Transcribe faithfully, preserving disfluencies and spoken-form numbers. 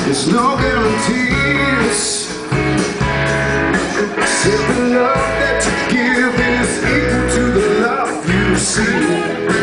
There's no guarantees, except the love that you give is equal to the love you receive.